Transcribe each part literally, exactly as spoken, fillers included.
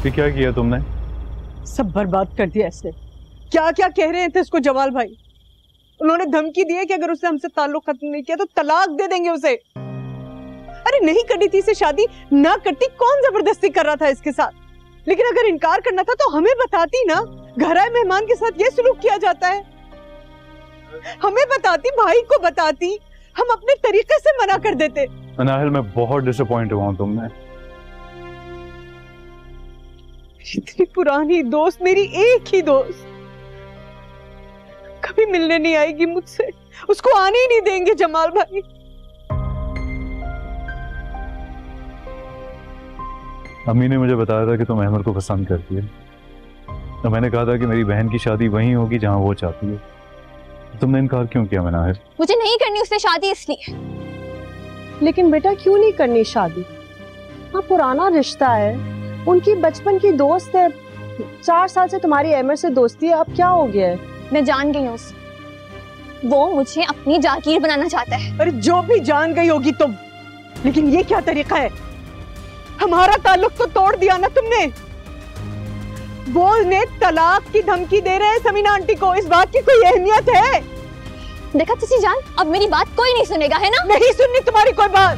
ये क्या किया तुमने? सब बर्बाद कर दिया इसने। क्या क्या कह रहे थे इसको जमाल भाई। उन्होंने धमकी दी है कि अगर उसने हमसे ताल्लुक खत्म नहीं किया तो तलाक दे देंगे उसे। अरे नहीं करनी थी इसे शादी, ना करती, कौन जबरदस्ती कर रहा था इसके साथ। लेकिन अगर इनकार करना था तो हमें बताती ना। घर आए मेहमान के साथ ये सलूक किया जाता है। हमें बताती, भाई को बताती, हम अपने तरीके से मना कर देते। अनाहिल, मैं बहुत डिसअपॉइंट हुआ हूं तुमने। इतनी पुरानी दोस्त, मेरी एक ही दोस्त, कभी मिलने नहीं आएगी मुझसे। उसको आने ही नहीं देंगे जमाल भाई। अम्मी ने मुझे बताया था कि तुम अहमद को पसंद करती है, तो मैंने कहा था कि मेरी बहन की शादी वहीं होगी जहां वो चाहती है। तुमने इनकार क्यों किया मनाहिर? मुझे नहीं करनी उससे शादी इसलिए। लेकिन बेटा क्यों नहीं करनी शादी? हाँ, पुराना रिश्ता है, उनकी बचपन की दोस्त है, चार साल से तुम्हारी अहमद से दोस्ती है, अब क्या हो गया है? मैं जान गई हूँ उसे, वो मुझे अपनी जागीर बनाना चाहता है। अरे जो भी जान गई होगी तुम, लेकिन ये क्या तरीका है? हमारा ताल्लुक तो तोड़ दिया ना तुमने। वो ने तलाक की धमकी दे रहे हैं समीना आंटी को, इस बात की कोई अहमियत है? देखा चची जान, अब मेरी बात कोई नहीं सुनेगा, है ना? नहीं सुननी तुम्हारी कोई बात।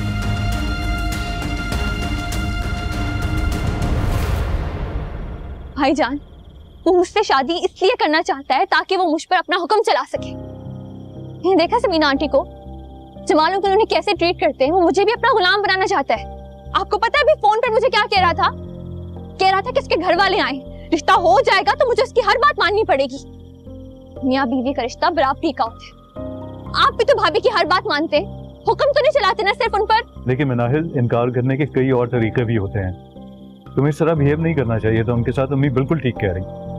भाईजान, वो मुझसे शादी इसलिए करना चाहता है ताकि वो मुझ पर अपना हुक्म चला सके। ये देखा समीना आंटी को, जमालों को उन्हें कैसे ट्रीट करते हैं। वो मुझे भी अपना गुलाम बनाना चाहता है। आपको पता है अभी फोन पर मुझे क्या कह रहा था? कह रहा था कि उसके घर वाले आए, रिश्ता हो जाएगा तो मुझे उसकी हर बात माननी पड़ेगी। मियां बीवी का रिश्ता बराबरी का होता है। आप भी तो भाभी की हर बात मानते, हुक्म तो नहीं चलाते ना सिर्फ उन पर। लेकिन मनाहिल, इनकार करने के कई और तरीके भी होते हैं। तुम्हें इस तरह बिहेव नहीं करना चाहिए था उनके साथ। अम्मी बिल्कुल ठीक कह रही।